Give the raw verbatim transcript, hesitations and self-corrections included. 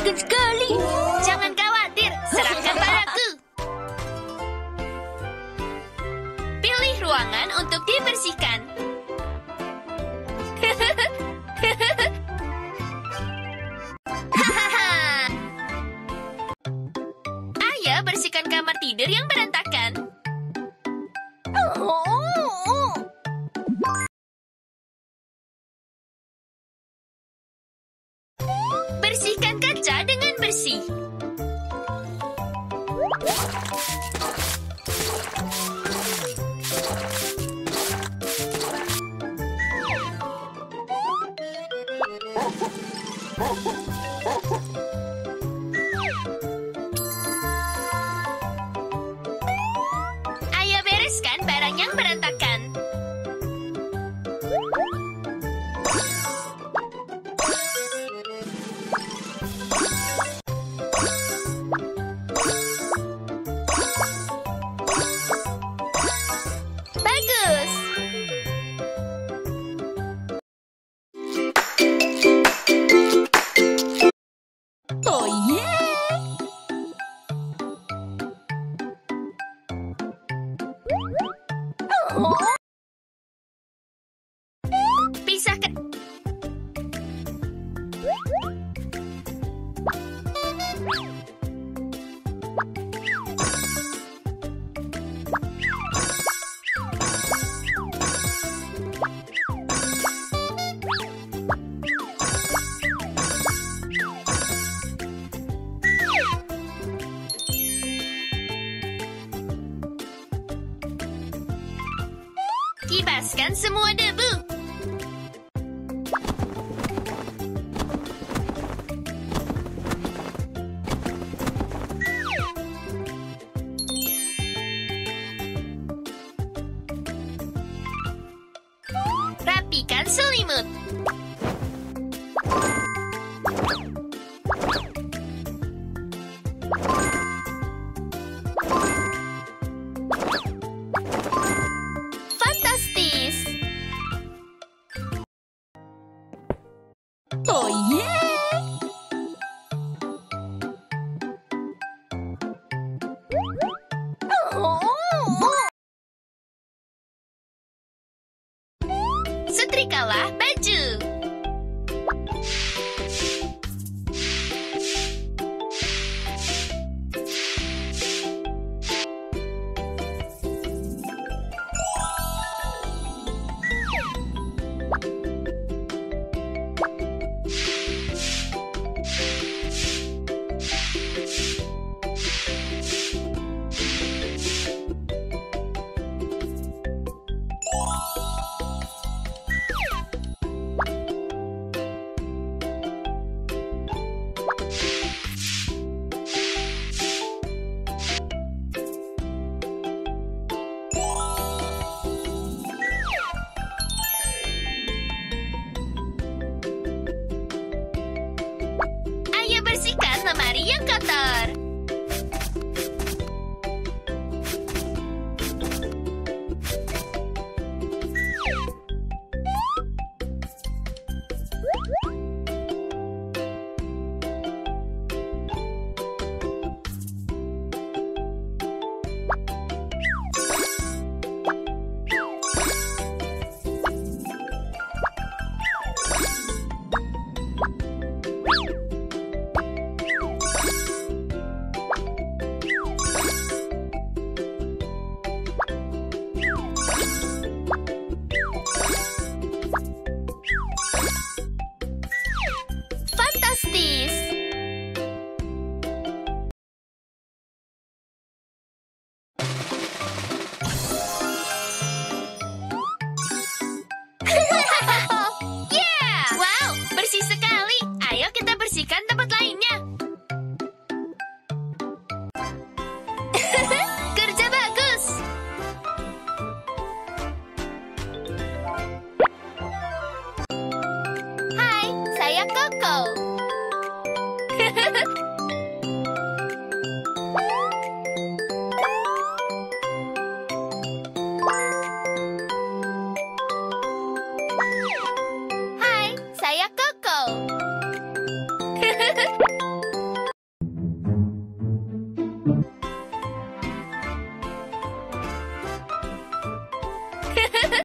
menyenangkan sekali. Jangan khawatir, serahkan padaku. Pilih ruangan untuk dibersihkan. Ayo bersihkan kamar tidur yang berantakan. Bersihkan kaca dengan bersih. Ayo bereskan barang yang berantakan. Bagus. Oh yeah. Pisahkan. Kibaskan semua debu. Rapikan selimut. Fantastis. Oh yeah. Setrikalah baju. Ayo bersihkan lemari yang kotor. Fantastis. Yeah! Wow, bersih sekali. Ayo kita bersihkan tempat lainnya. Kerja bagus. Hai, saya Coco.